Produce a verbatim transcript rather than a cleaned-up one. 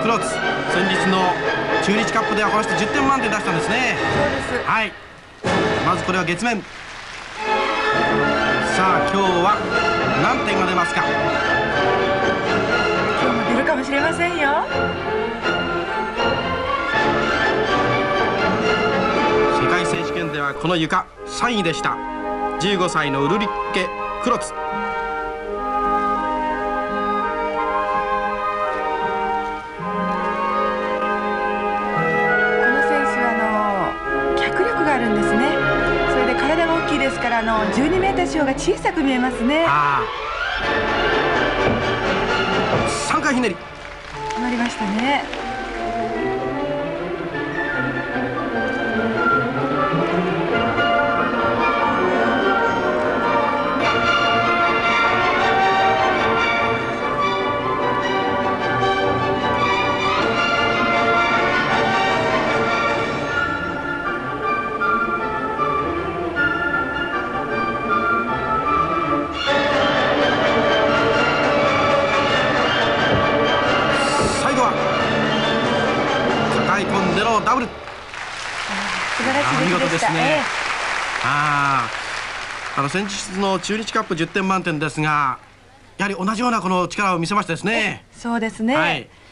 黒津、先日の中日カップではこの人じゅってん満点出したんですね。 そうです。 はい、まずこれは月面。さあ今日は何点が出ますか。 今日も出るかもしれませんよ。 世界選手権ではこの床さんいでした。じゅうごさいのウルリッケ・クロツ。 この選手はあの脚力があるんですね。それで体が大きいですからあのじゅうにメーター四方が小さく見えますね。 ああ、さんかいひねり決まりましたね。 ダブル、 素晴らしい出来でした。 ね、ああ、あの先日の中日カップじゅってん満点ですが、やはり同じようなこの力を見せましたですね。 そうですね、 はい。